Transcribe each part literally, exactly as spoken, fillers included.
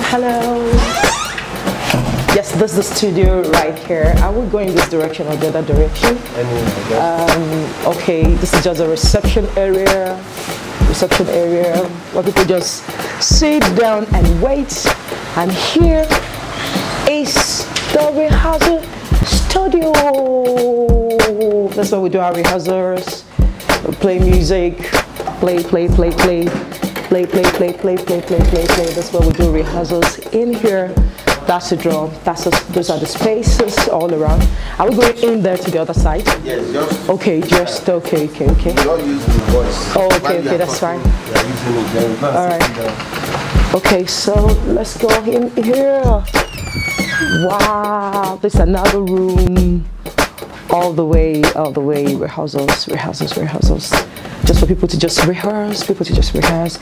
Hello. Yes, this is the studio right here. I will go in this direction or the other direction. Um, okay, this is just a reception area. Reception area where people just sit down and wait. And here is the rehearsal studio. That's where we do our rehearsals. We play music. Play, play, play, play. Play, play, play, play, play, play, play, play. That's where we do rehearsals in here. That's the drum. That's a, those are the spaces all around. Are we going in there to the other side? Yes, just. Okay, just okay, okay, okay. We don't use the voice. Oh, okay, okay, that's fine. We are using it then. All right. Okay, so let's go in here. Wow, there's another room. All the way, all the way. Rehearsals, rehearsals, rehearsals. Just for people to just rehearse, people to just rehearse.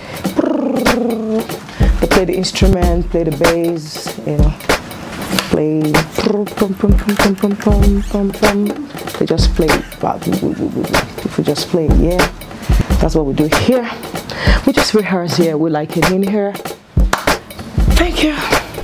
They play the instrument, play the bass, you know, play. They just play. People just play, yeah. That's what we do here. We just rehearse here. We like it in here. Thank you.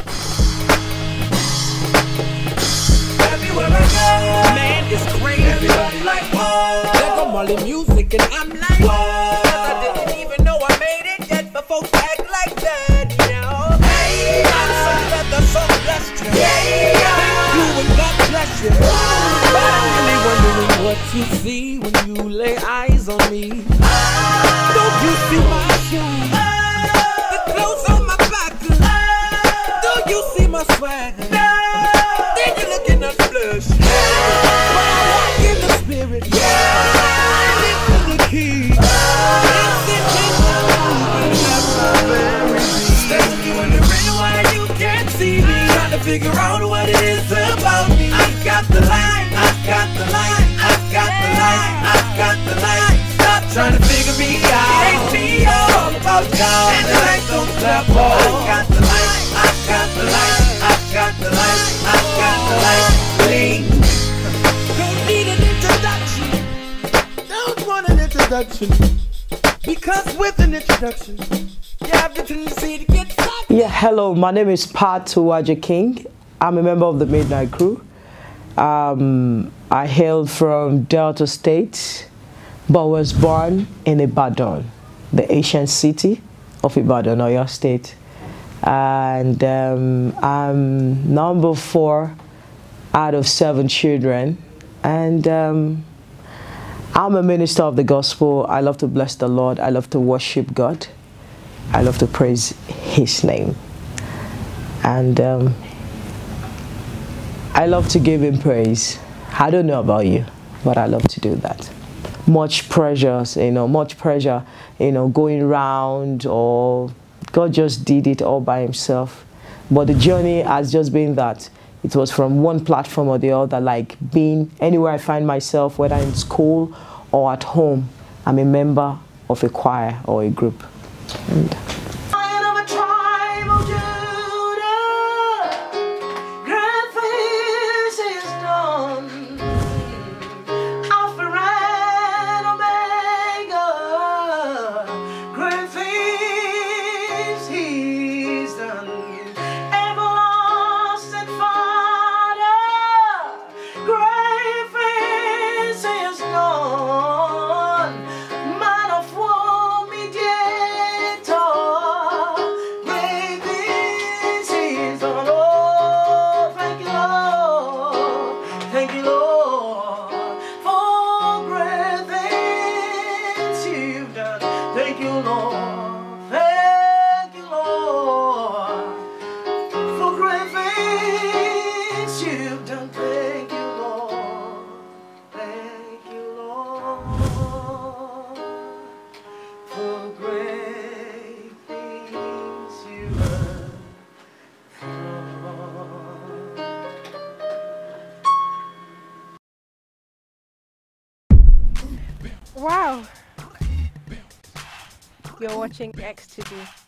Everywhere I go, man, it's crazy. Everybody like, whoa. There go Molly music and I'm like, whoa. Cause I didn't even know I made it yet, but folks act like that, you know. Hey, I'm so glad the song blessed you. Yeah, you and God bless you. But I'm really wondering what you see when you lay eyes on me. Don't you see my shoes? The clothes on my back. Don't you see my swag? Then you're looking at flesh. When I walk in the spirit, yeah, I live for the key. It's in me, and that's my very being. Standing you in the rain while you can't see me. Trying to figure out what it is about me. I've got the light, I've got the light, I've got the light, I've got the light. Stop trying to figure me out. It ain't me, all about God. And the light don't clap all. I've got the light, I've got the light, I've got the light, I've got the light. Bling. Don't need an introduction. Don't want an introduction. Because with an introduction, you have the tendency to get stuck. Yeah, hello, my name is Pat Uwaje King. I'm a member of the Midnight Crew. Um, I hail from Delta State, but was born in Ibadan, the ancient city of Ibadan, Oyo State. And um, I'm number four out of seven children. And um, I'm a minister of the gospel. I love to bless the Lord. I love to worship God. I love to praise His name. And um, I love to give Him praise. I don't know about you, but I love to do that. Much pressure, you know, much pressure, you know, going around, or God just did it all by Himself. But the journey has just been that it was from one platform or the other, like being anywhere I find myself, whether in school or at home, I'm a member of a choir or a group. And wow. You're watching X T V.